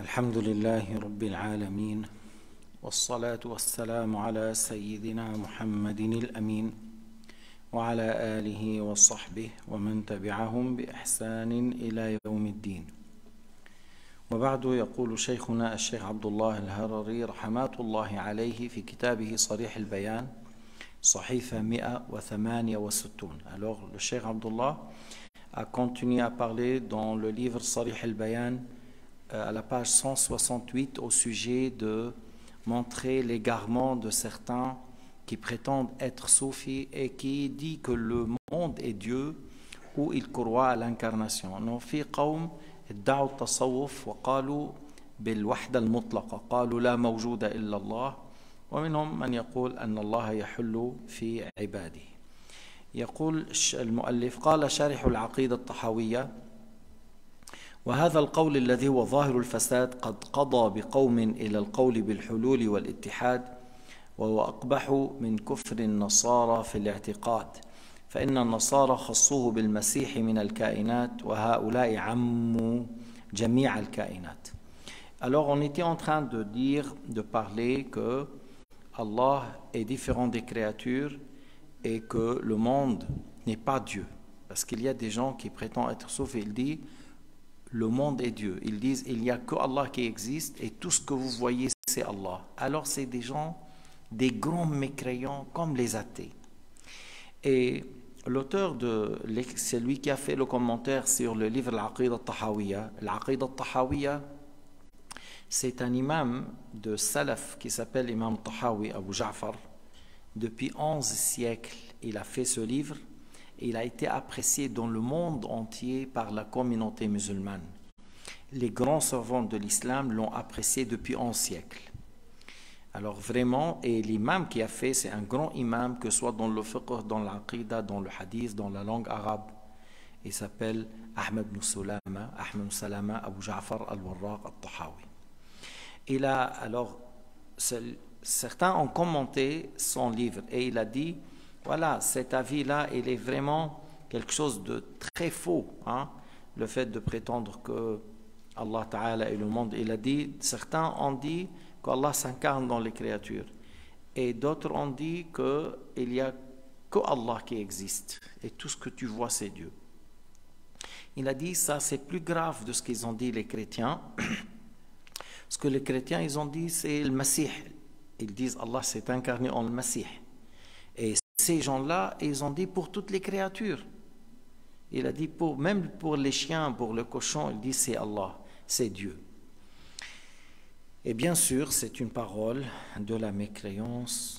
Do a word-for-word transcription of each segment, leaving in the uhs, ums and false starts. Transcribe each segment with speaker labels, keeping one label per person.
Speaker 1: الحمد لله رب العالمين والصلاة والسلام على سيدنا محمد الأمين وعلى آله وصحبه ومن تبعهم بإحسان إلى يوم الدين. وبعد، يقول شيخنا الشيخ عبد الله الهرري رحمات الله عليه في كتابه صريح البيان صحيفة مئة وثمانية وستون. Alors le Cheikh Abdullah a continué à parler dans le livre Sarih al-Bayan à la page cent soixante-huit au sujet de montrer l'égarement de certains qui prétendent être soufis et qui disent que le monde est Dieu ou ils croient à l'incarnation. في قوم ادعوا التصوف وقالوا بالوحدة المطلقة، قالوا لا موجود إلا الله، ومنهم من يقول أن الله يحل في عباده. يقول المؤلف: قال شارح العقيدة الطحاوية: وهذا القول الذي هو ظاهر الفساد قد قضى بقوم إلى القول بالحلول والاتحاد، وهو أقبح من كفر النصارى في الاعتقاد، فإن النصارى خصوه بالمسيح من الكائنات وهؤلاء عموا جميع الكائنات. Alors on était en train de dire, de parler que Allah est différent des créatures et que le monde n'est pas Dieu. Parce qu'il y a des gens qui prétendent être saufs et ils disent le monde est Dieu. Ils disent il n'y a que Allah qui existe et tout ce que vous voyez c'est Allah. Alors c'est des gens, des grands mécréants comme les athées. Et l'auteur de, c'est lui qui a fait le commentaire sur le livre L'Aqida al-Tahawiyya. L'Aqida al-Tahawiyya, c'est un imam de Salaf qui s'appelle Imam Tahawi Abu Ja'far. Depuis onze siècles, il a fait ce livre. Il a été apprécié dans le monde entier par la communauté musulmane. Les grands savants de l'islam l'ont apprécié depuis onze siècles. Alors vraiment, et l'imam qui a fait, c'est un grand imam, que ce soit dans le fiqh, dans l'aqida, dans le hadith, dans la langue arabe. Il s'appelle Ahmed ibn Salama, Ahmed ibn Salama Abu Ja'far al-Warraq al-Tahawi. Il a, alors, certains ont commenté son livre et il a dit: voilà, cet avis-là, il est vraiment quelque chose de très faux. Hein? Le fait de prétendre que Allah Ta'ala est le monde. Il a dit, certains ont dit qu'Allah s'incarne dans les créatures. Et d'autres ont dit qu'il n'y a que Allah qui existe. Et tout ce que tu vois, c'est Dieu. Il a dit, ça c'est plus grave de ce qu'ils ont dit les chrétiens. Ce que les chrétiens, ils ont dit, c'est le Messie. Ils disent, Allah s'est incarné en le Messie. Et ces gens-là, ils ont dit pour toutes les créatures. Il a dit pour, même pour les chiens, pour le cochon, il dit c'est Allah, c'est Dieu. Et bien sûr, c'est une parole de la mécréance.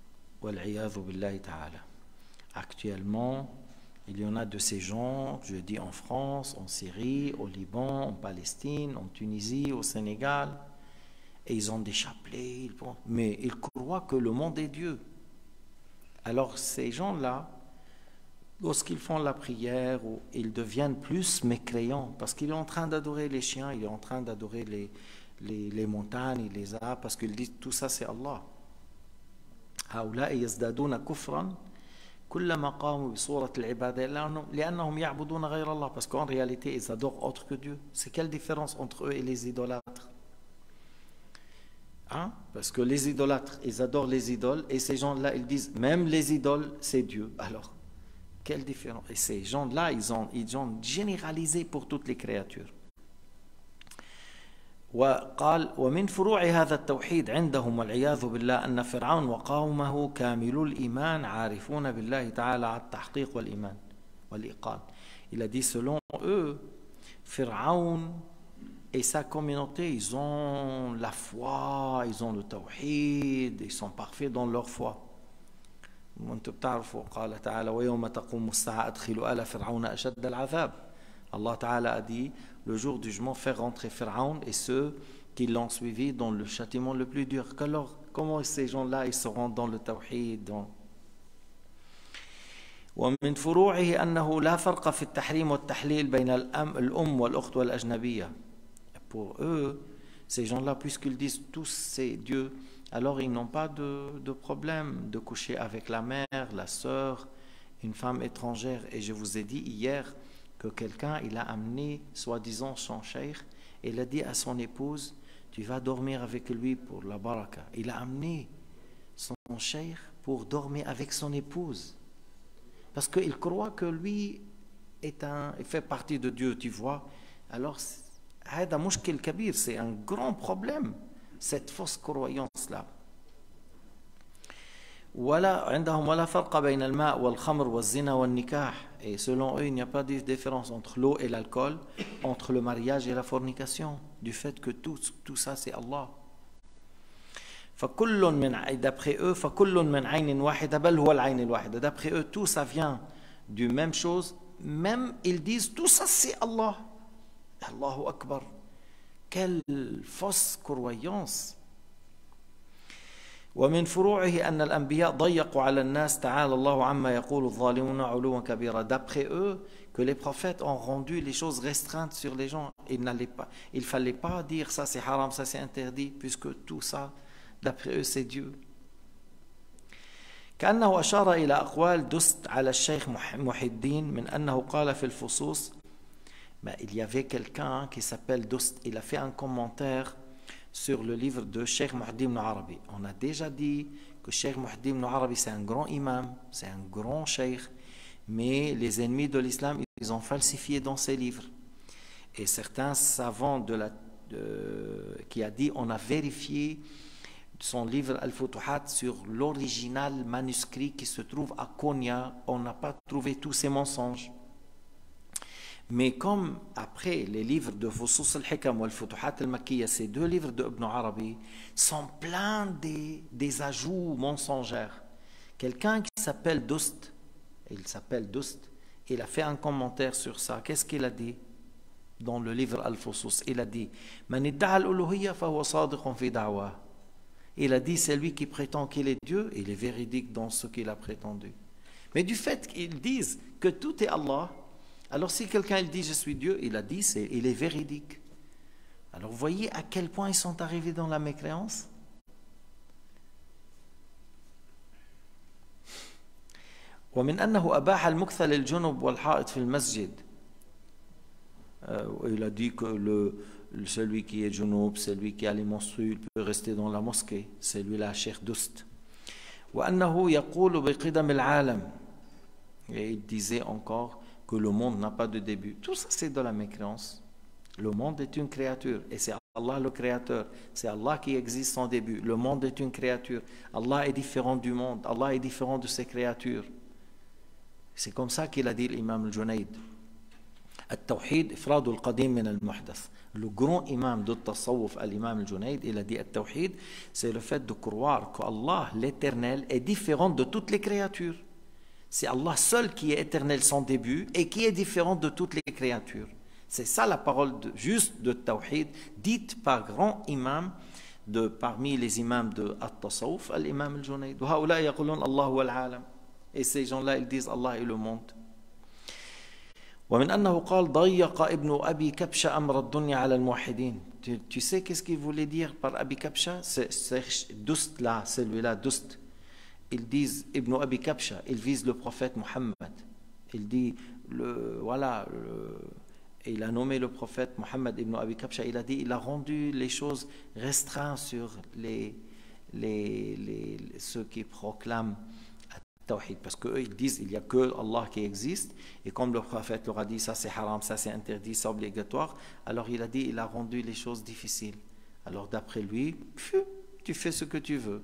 Speaker 1: Actuellement, il y en a de ces gens, je dis en France, en Syrie, au Liban, en Palestine, en Tunisie, au Sénégal, et ils ont des chapelets, mais ils croient que le monde est Dieu. Alors ces gens-là, lorsqu'ils font la prière, ils deviennent plus mécréants parce qu'il est en train d'adorer les chiens, il est en train d'adorer les, les, les montagnes, les arbres, parce qu'ils disent tout ça c'est Allah. هؤلاء يزدادون كفرا كلما قاموا بصورة العبادة لأنهم يعبدون غير الله, parce qu'en réalité ils adorent autre que Dieu. C'est quelle différence entre eux et les idolâtres? Hein? Parce que les idolâtres, ils adorent les idoles, et ces gens-là, ils disent, même les idoles, c'est Dieu. Alors, quelle différence? Et ces gens-là, ils ont, ils ont généralisé pour toutes les créatures. وقال ومن فروع هذا التوحيد عندهم والعياذ بالله أن فرعون وقومه كاملو الإيمان عارفون بالله تعالى على التحقيق والإيمان والإيقان. Il a dit, selon eux, Pharaon et sa communauté, ils ont la foi, ils ont le tawhid, ils sont parfaits dans leur foi. وانتم بتعرفوا قال تعالى ويوم تقوم الساعة أدخلوا آل فرعون أشد العذاب. Allah Ta'ala a dit, le jour du jugement, faire rentrer Pharaon et ceux qui l'ont suivi dans le châtiment le plus dur. Alors, comment ces gens-là, ils seront dans le tawhid, dans... ومن فروعه أنه لا فرق في التحريم والتحليل بين الأم والأخت والأجنبية. Pour eux, ces gens-là, puisqu'ils disent tous c'est Dieu, alors ils n'ont pas de, de problème de coucher avec la mère, la sœur, une femme étrangère. Et je vous ai dit hier que quelqu'un, il a amené soi-disant son cheikh Et il a dit à son épouse, tu vas dormir avec lui pour la baraka. Il a amené son cheikh pour dormir avec son épouse. Parce qu'il croit que lui est un, il fait partie de Dieu, tu vois. Alors, c'est un grand problème, cette fausse croyance-là. Et selon eux, il n'y a pas de différence entre l'eau et l'alcool, entre le mariage et la fornication, du fait que tout, tout ça c'est Allah. D'après eux, d'après eux, tout ça vient du même chose. Même ils disent tout ça c'est Allah. Allahu Akbar. Quelle fausse croyance. ومن فروعه أن الأنبياء ضيقوا على الناس تعالى الله عما يقول الظالمون علوا كبيرا. D'après eux, que les prophètes ont rendu les choses restreintes sur les gens. Il n'allait pas, il fallait pas dire ça c'est haram, ça c'est interdit, puisque tout ça, d'après eux, c'est Dieu. كأنه أشار إلى أقوال دست على الشيخ محي الدين من أنه قال في الفصوص. Mais il y avait quelqu'un qui s'appelle Dost, il a fait un commentaire sur le livre de Cheikh Muhyiddin ibn Arabi. On a déjà dit que Cheikh Muhyiddin ibn Arabi c'est un grand imam, c'est un grand cheikh, mais les ennemis de l'islam, ils ont falsifié dans ses livres. Et certains savants de la, de, qui a dit, on a vérifié son livre Al-Futuhat sur l'original manuscrit qui se trouve à Konya, on n'a pas trouvé tous ces mensonges. Mais comme après les livres de Fusus al-Hikam ou Al-Futuhat al-Makkiya, ces deux livres de Ibn Arabi sont pleins des, des ajouts mensongères. Quelqu'un qui s'appelle Dost, il s'appelle Dost, il a fait un commentaire sur ça. Qu'est-ce qu'il a dit dans le livre Al-Fusus? Il a dit Man idda'a al-uluhiyya fa huwa sadiqun fi da'wah. Il a dit c'est lui qui prétend qu'il est Dieu, il est véridique dans ce qu'il a prétendu. Mais du fait qu'ils disent que tout est Allah, alors si quelqu'un il dit je suis Dieu, il a dit c'est, il est véridique. Alors vous voyez à quel point ils sont arrivés dans la mécréance. ومن أنه أباح المكث للجنب والحائط في المسجد. Il a dit que le, celui qui est junub, celui qui a les menstrues, il peut rester dans la mosquée. C'est lui-là, Cheikh Dost. وأنه يقول بقدم العالم. Et il disait encore que le monde n'a pas de début. Tout ça, c'est de la mécréance. Le monde est une créature et c'est Allah le créateur. C'est Allah qui existe sans début. Le monde est une créature. Allah est différent du monde. Allah est différent de ses créatures. C'est comme ça qu'il a dit l'imam al-Junayd. التوحيد إفراد القديم من المحدث. Le grand imam de Tasawwuf, l'imam al-Junayd, il a dit التوحيد, c'est le fait de croire que Allah, l'éternel, est différent de toutes les créatures. C'est Allah seul qui est éternel sans début et qui est différent de toutes les créatures. C'est ça la parole de, juste de Tawhid, dite par grand imam de, parmi les imams de At-Tasawwuf, l'imam al-Junayd. Et ces gens-là, ils disent Allah est le monde. ومن أنه قال ضيق ابن أبي كبشة أمر الدنيا على الموحدين. Tu, tu sais qu'est-ce qu'il voulait dire par Abi Kabsha? C'est Dost là, celui-là, Dost. Ils disent Ibn Abi Kabsha, il vise le prophète Mohammed. Il dit, le, voilà, le, il a nommé le prophète Mohammed Ibn Abi Kabsha. Il a dit, il a rendu les choses restreintes sur les, les, les, ceux qui proclament Tawhid. Parce qu'eux, ils disent, il n'y a que Allah qui existe. Et comme le prophète leur a dit, ça c'est haram, ça c'est interdit, c'est obligatoire. Alors il a dit, il a rendu les choses difficiles. Alors d'après lui, tu fais ce que tu veux.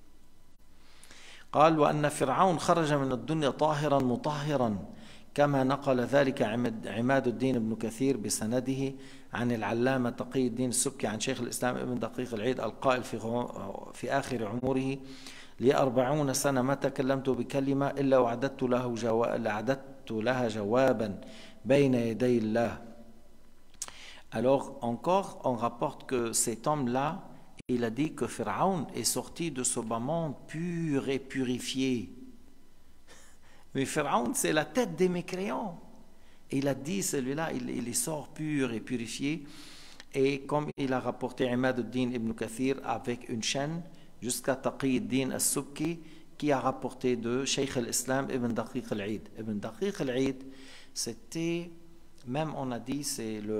Speaker 1: قال وأن فرعون خرج من الدنيا طاهرا مطهرا كما نقل ذلك عماد الدين بن كثير بسنده عن العلامة تقي الدين السبكي عن شيخ الإسلام ابن دقيق العيد القائل في في آخر عمره لي أربعون سنة ما تكلمت بكلمة إلا وعددت له جواب أعددت لها جوابا بين يدي الله. Alors encore on rapporte que cet homme-là, il a dit que Pharaon est sorti de ce bas monde pur et purifié. Mais Pharaon, c'est la tête des mécréants. Et il a dit, celui-là, il, il sort pur et purifié. Et comme il a rapporté Imad al-Din ibn Kathir avec une chaîne, jusqu'à Taqi al-Din al-Subki, qui a rapporté de Cheikh al-Islam ibn Daqiq al-Eid. Ibn Daqiq al-Eid, c'était, même on a dit, c'est le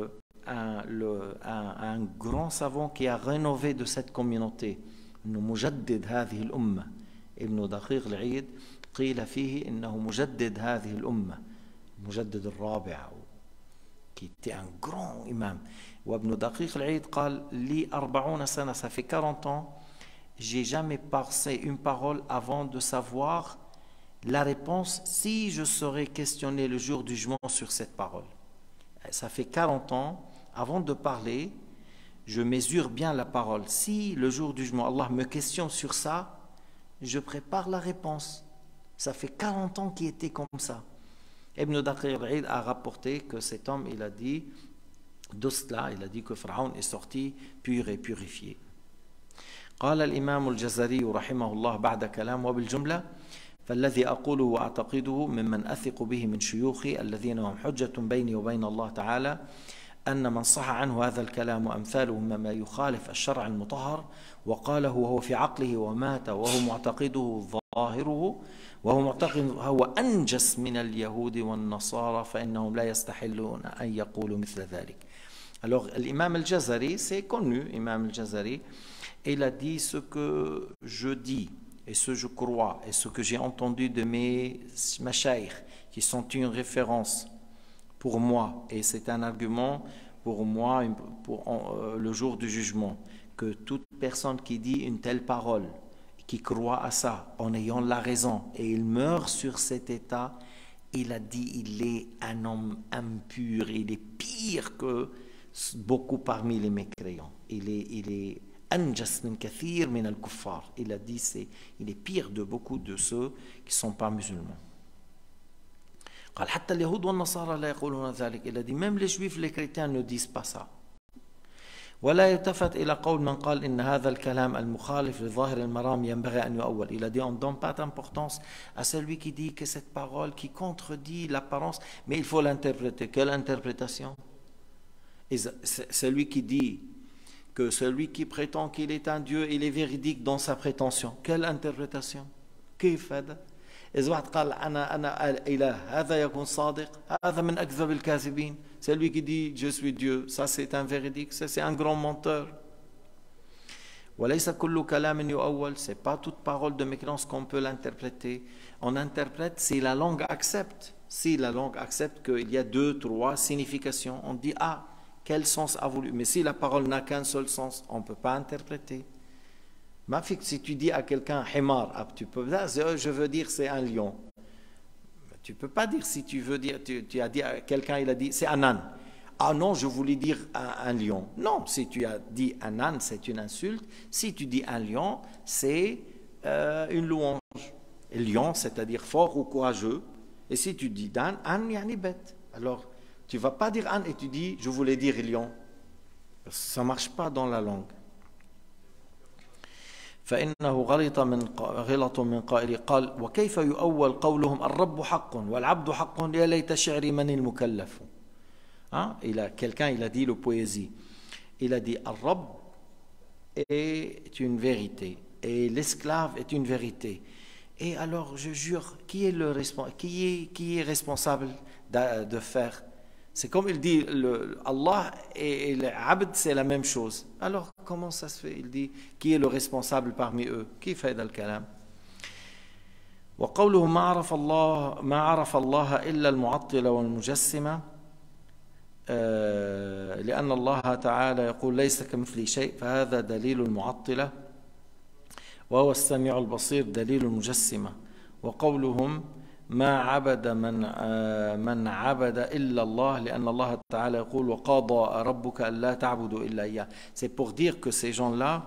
Speaker 1: un, le, un, un grand savant qui a rénové de cette communauté. إنه مجدد هذه الأمة. ابن دقيق العيد قيل فيه إنه مجدد هذه الأمة. مجدد الرابع. qui était un grand imam. وابن دقيق العيد قال لي أربعون سنة, ça fait quarante ans, j'ai jamais passé une parole avant de savoir la réponse si je serais questionné le jour du jugement sur cette parole. Ça fait quarante ans, avant de parler, je mesure bien la parole. Si le jour du jugement, Allah me questionne sur ça, je prépare la réponse. Ça fait quarante ans qu'il était comme ça. Ibn Daqiq al-Eid a rapporté que cet homme, il a dit, de cela, il a dit que Pharaon est sorti pur et purifié. قال الإمام الجزري رحمه الله بعد كلام وبالجملة فالذي أقوله وأعتقده ممن أثق به من شيوخي الذين هم حجة بيني وبين الله تعالى أن من صح عنه هذا الكلام وأمثاله مما يخالف الشرع المطهر وقاله وهو في عقله ومات وهو معتقده ظاهره وهو معتقد هو أنجس من اليهود والنصارى فإنهم لا يستحلون أن يقولوا مثل ذلك. Alors l'imam al-Jazari, c'est connu, imam al-Jazari, il a dit ce que je dis et ce que je crois et ce que j'ai entendu de mes mashayikh qui sont une référence pour moi, et c'est un argument pour moi pour euh, le jour du jugement, que toute personne qui dit une telle parole, qui croit à ça en ayant la raison et il meurt sur cet état, il a dit il est un homme impur, il est pire que beaucoup parmi les mécréants, il est, il est anjas min kathir min al-kuffar, il a dit c'est, il est pire de beaucoup de ceux qui ne sont pas musulmans. قال حتى اليهود والنصارى لا يقولون ذلك. Il a dit même les juifs, les chrétiens ne disent pas ça. ولا يلتفت إلى قول من قال إن هذا الكلام المخالف لظاهر المرام ينبغي أن يؤول. Il a dit on ne donne pas d'importance à celui qui dit que cette parole qui contredit l'apparence, mais il faut l'interpréter. Quelle interprétation? Et celui qui dit que celui qui prétend qu'il est un Dieu, il est véridique dans sa prétention. Quelle interprétation? كيف هذا؟ إذا واحد قال أنا أنا الإله هذا يكون صادق، هذا من أكذب الكاذبين. Celui qui dit je suis Dieu, ça c'est un véridique, ça c'est un grand menteur. وليس كل كلام يؤول, c'est pas toute parole de mécréance qu'on peut l'interpréter. On interprète si la langue accepte. Si la langue accepte qu'il y a deux, trois significations, on dit ah, quel sens a voulu. Mais si la parole n'a qu'un seul sens, on ne peut pas interpréter. Si tu dis à quelqu'un himar, tu peux dire je veux dire c'est un lion. Tu ne peux pas dire si tu veux dire, tu, tu as dit à quelqu'un, il a dit c'est un âne. Ah non, je voulais dire un, un lion. Non, si tu as dit un âne, c'est une insulte. Si tu dis un lion, c'est euh, une louange. Et lion, c'est-à-dire fort ou courageux. Et si tu dis âne, âne, yani bête. Alors, tu ne vas pas dire âne et tu dis je voulais dire lion. Ça ne marche pas dans la langue. فإنه غلط من غلط من قائل قال وكيف يؤول قولهم الرب حق والعبد حق يا ليت شعري من المكلف. Hein? Il a, quelqu'un il a dit le poésie. Il a dit الرب est une vérité et l'esclave est une vérité. Et alors je jure, qui est le responsable, qui est, qui est responsable de, de faire? C'est comme il dit, le, Allah et, et l'abd, c'est la même chose. Alors, comment ça se fait? Il dit, qui est le responsable parmi eux? Qui fait dans le kalam? وقوله ما عرف الله ما عرف الله إلا المعطلة والمجسمة لأن الله تعالى يقول ليس كمثله شيء فهذا دليل المعطلة وهو السميع البصير دليل المجسمة. وقولهم ما عبد من من عبد إلا الله لأن الله تعالى يقول وقضى ربك ألا تعبدوا إلا إياه. C'est pour dire que ces gens-là,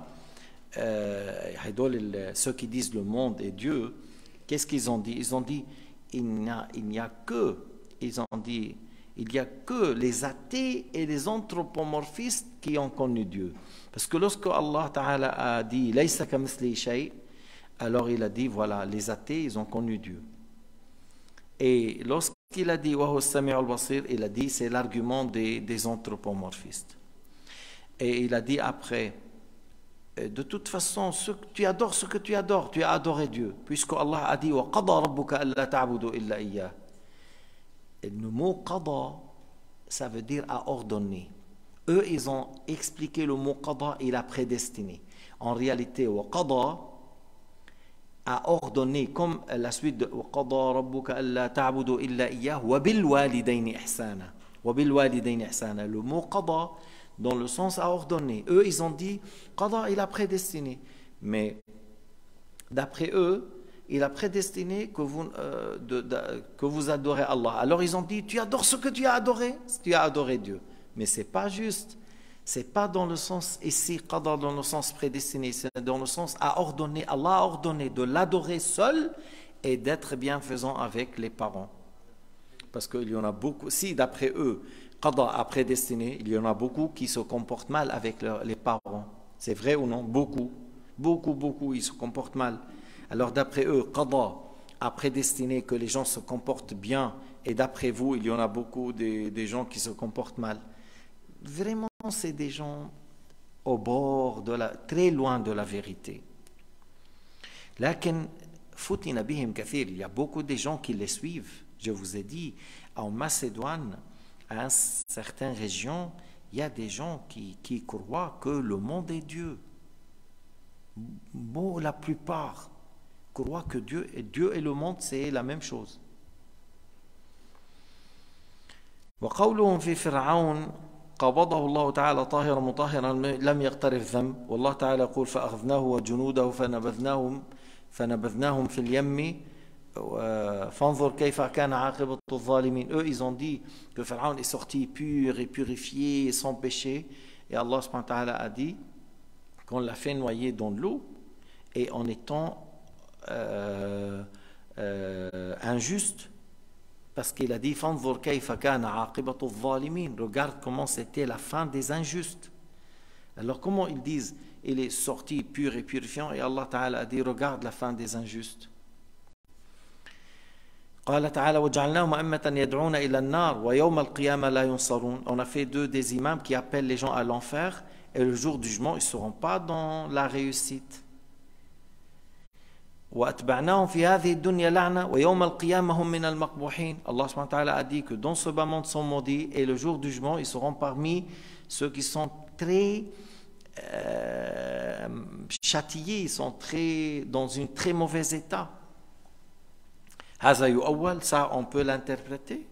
Speaker 1: euh, ceux qui disent le monde est Dieu, qu'est-ce qu'ils ont dit? Ils ont dit il n'y a, il n'y a que, ils ont dit il n'y a que les athées et les anthropomorphistes qui ont connu Dieu. Parce que lorsque Allah Ta'ala a dit laysa kamithlihi shay, alors il a dit voilà, les athées ils ont connu Dieu. Et lorsqu'il a dit Wahu Sami' al-Basir, il a dit c'est l'argument des, des anthropomorphistes. Et il a dit après, de toute façon, ce que tu adores ce que tu adores, tu as adoré Dieu, puisque Allah a dit Wa qada rabbuka alla ta'budu illa iyyah. Et le mot qada, ça veut dire à ordonner.
Speaker 2: Eux, ils ont expliqué le mot qada et la prédestinée. En réalité, wa qada a ordonné, comme la suite de wa qada rabbuka alla ta'budu illa iyyah wa bil walidayni ihsana. Wa bil walidayni ihsana. Le mot qada, dans le sens a ordonné. Eux, ils ont dit qada et la prédestinée. Mais d'après eux, il a prédestiné que vous, euh, de, de, que vous adorez Allah. Alors ils ont dit, tu adores ce que tu as adoré, tu as adoré Dieu. Mais ce n'est pas juste. Ce n'est pas dans le sens ici, qada, dans le sens prédestiné, c'est dans le sens à ordonner. Allah a ordonné de l'adorer seul et d'être bienfaisant avec les parents. Parce qu'il y en a beaucoup, si d'après eux, qada a prédestiné, il y en a beaucoup qui se comportent mal avec leur, les parents. C'est vrai ou non? Beaucoup. Beaucoup, beaucoup, ils se comportent mal. Alors d'après eux, qada a prédestiné que les gens se comportent bien et d'après vous, il y en a beaucoup des, des gens qui se comportent mal. Vraiment, c'est des gens au bord, de la, très loin de la vérité. Lakin, futina bihim kathir, il y a beaucoup de gens qui les suivent. Je vous ai dit, en Macédoine, à certaines régions, il y a des gens qui, qui croient que le monde est Dieu. Bon, la plupart croient que Dieu et, Dieu et le monde, c'est la même chose. وقولهم في فرعون قبضه الله تعالى طاهرا مطهرا لم يقترف ذنب والله تعالى يقول فأخذناه وجنوده فنبذناهم فنبذناهم في اليم فانظر كيف كان عاقبة الظالمين. Eux, ils ont dit que Pharaon est sorti pur et purifié, sans péché. Et Allah subhanahu wa ta'ala a dit qu'on l'a fait noyer dans l'eau et en étant euh, euh, injuste, parce qu'il a dit فانظر كيف كان عاقبة الظالمين. Regarde comment c'était la fin des injustes. Alors comment ils disent il est sorti pur et purifiant et Allah Ta'ala a dit regarde la fin des injustes. قال تعالى وجعلناهم أئمة يدعون إلى النار ويوم القيامة لا ينصرون. On a fait deux des imams qui appellent les gens à l'enfer et le jour du jugement ils ne seront pas dans la réussite. وأتبعناهم في هذه الدنيا لعنة ويوم القيامة هم من المقبوحين. Allah subhanahu wa ta'ala a dit que dans ce bas monde sont maudits et le jour du jugement ils seront parmi ceux qui sont très euh, châtiés, ils sont très, dans un très mauvais état. هذا يؤول, ça on peut l'interpréter.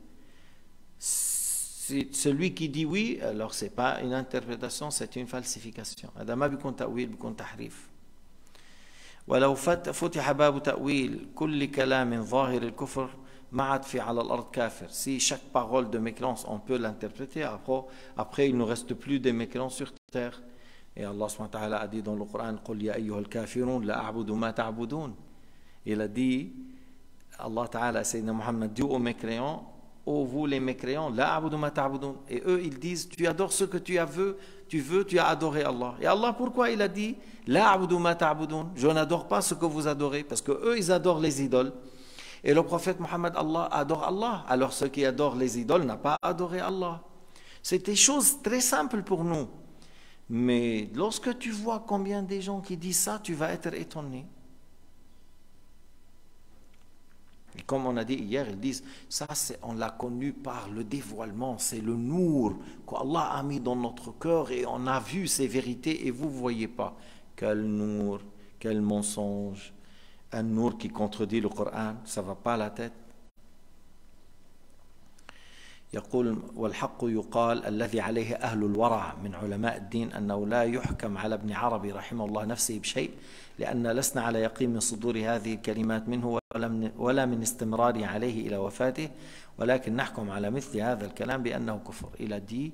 Speaker 2: C'est celui qui dit oui, alors c'est pas une interprétation, c'est une falsification. هذا ما بيكون تأويل, بيكون تحريف. ولو فتح باب تأويل كل كلام ظاهر الكفر ما عاد في على الأرض كافر. Si chaque parole de mécréance on peut l'interpréter, après, après il ne reste plus de mécréants sur terre. Et Allah subhanahu wa ta'ala a dit dans le Coran قل يا أيها الكافرون لا أعبد ما تعبدون. Il a dit Allah Ta'ala, Sayyidina Muhammad dit aux mécréants, ô vous les mécréants, la abudu ma ta'budun. Et eux ils disent, tu adores ce que tu as vu, tu veux, tu as adoré Allah. Et Allah pourquoi il a dit, la abudu ma ta'budun, je n'adore pas ce que vous adorez, parce que eux ils adorent les idoles. Et le prophète Muhammad, Allah adore Allah, alors ceux qui adorent les idoles n'ont pas adoré Allah. C'est des choses très simples pour nous. Mais lorsque tu vois combien de gens qui disent ça, tu vas être étonné. Et comme on a dit hier, ils disent, ça on l'a connu par le dévoilement, c'est le nour qu'Allah a mis dans notre cœur et on a vu ces vérités et vous ne voyez pas. Quel nour, quel mensonge, un nour qui contredit le Coran, ça ne va pas à la tête. يقول والحق يقال الذي عليه أهل الورع من علماء الدين أنه لا يحكم على ابن عربي رحمه الله نفسه بشيء لأن لسنا على يقين من صدور هذه الكلمات منه ولا من استمراره عليه إلى وفاته ولكن نحكم على مثل هذا الكلام بأنه كفر. Il a dit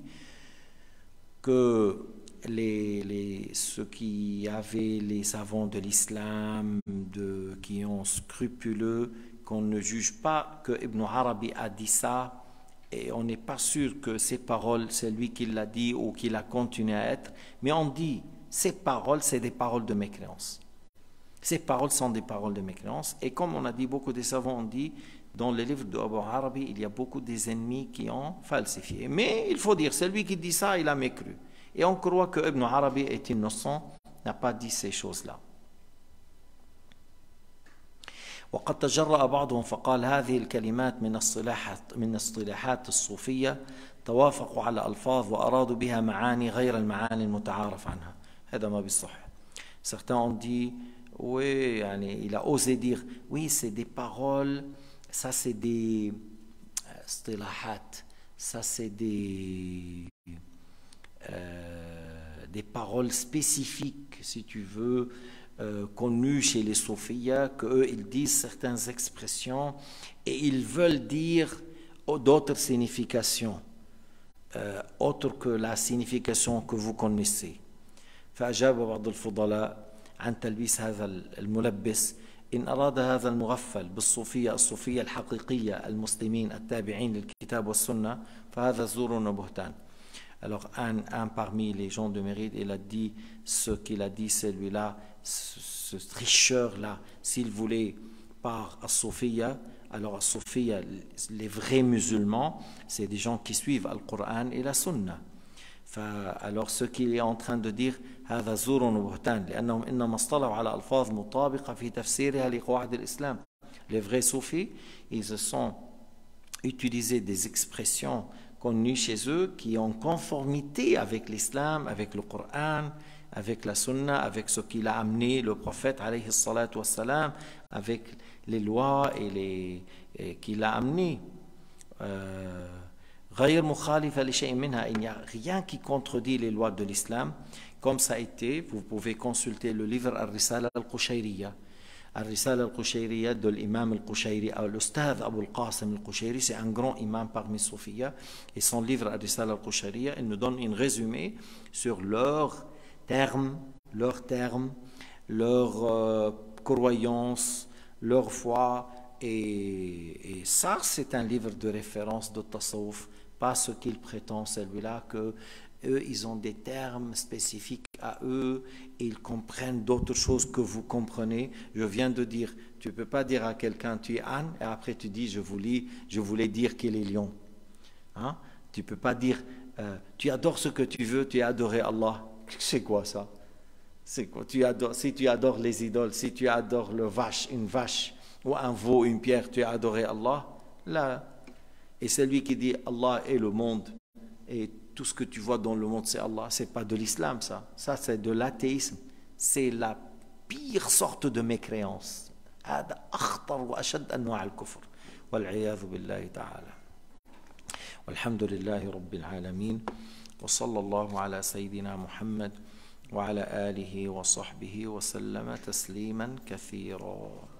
Speaker 2: que les, les, ceux qui avaient les savants de l'islam, de, qui ont scrupuleux, qu'on ne juge pas que Ibn Arabi a dit ça. Et on n'est pas sûr que ces paroles, c'est lui qui l'a dit ou qui l'a continué à être. Mais on dit, ces paroles, c'est des paroles de mécréance. Ces paroles sont des paroles de mécréance. Et comme on a dit, beaucoup de savants ont dit, dans les livres d'Ibn Arabi, il y a beaucoup des ennemis qui ont falsifié. Mais il faut dire, celui qui dit ça, il a mécru. Et on croit que Ibn Arabi est innocent, n'a pas dit ces choses-là. وقد تجرأ بعضهم فقال هذه الكلمات من اصطلاحات من اصطلاحات الصوفية توافقوا على ألفاظ وأرادوا بها معاني غير المعاني المتعارف عنها. هذا ما بيصح. Certains ont dit oui, il a osé dire oui, c'est des paroles, ça c'est des istilahat, ça c'est des euh, des paroles spécifiques, si tu veux, euh, connues chez les soufiyas, qu'eux ils disent certaines expressions et ils veulent dire d'autres significations euh, autres que la signification que vous connaissez. فأجاب بعض الفضلاء عن تلبيس هذا الملبس إن أراد هذا المغفل بالصوفية الصوفية الحقيقية المسلمين التابعين للكتاب والسنة فهذا زور وبهتان. Alors un, un parmi les gens de mérite, il a dit ce qu'il a dit celui-là, ce, ce tricheur-là, s'il voulait par As-Soufiyya, alors As-Soufiyya, les vrais musulmans, c'est des gens qui suivent le Coran et la Sunna. Alors ce qu'il est en train de dire هذا زور وبهتان لأنهم إنما اصطلعوا على ألفاظ مطابقة في تفسيرها لقواعد الإسلام. Les vrais soufis, ils se sont utilisés des expressions connues chez eux qui ont conformité avec l'islam, avec le Coran, avec la Sunna, avec ce qu'il a amené le prophète alayhi salatu wassalam, avec les lois et les et qu'il a amené. Euh, غير مخالفة لشيء منها, il n'y a rien qui contredit les lois de l'islam, comme ça a été, vous pouvez consulter le livre Al-Risala Al-Qushayriya. Al-Risala Al-Qushayriya de l'imam Al-Qushayri, l'Ustad Abu Al-Qasim Al-Qushayri, c'est un grand imam parmi Soufiyya, et son livre Al-Risala Al-Qushayriya, il nous donne un résumé sur leurs termes, leurs termes, leurs euh, croyances, leur foi, et, et ça c'est un livre de référence de Tasawuf, pas ce qu'il prétend celui-là, que eux ils ont des termes spécifiques à eux et ils comprennent d'autres choses que vous comprenez. Je viens de dire, tu ne peux pas dire à quelqu'un tu es âne et après tu dis je voulais, je voulais dire qu'il est lion. Hein? Tu ne peux pas dire euh, tu adores ce que tu veux, tu as adoré Allah. C'est quoi ça? C'est quoi? Tu adores, si tu adores les idoles, si tu adores le vache, une vache ou un veau, une pierre, tu as adoré Allah. Là. Et celui qui dit Allah est le monde et tout ce que tu vois dans le monde c'est Allah, c'est pas de l'islam ça. Ça c'est de l'athéisme. C'est la pire sorte de mécréance. هذا أخطر وأشد أنواع الكفر والعياذ بالله تعالى. والحمد لله رب العالمين وصلى الله على سيدنا محمد وعلى آله وصحبه وسلم تسليما كثيرا.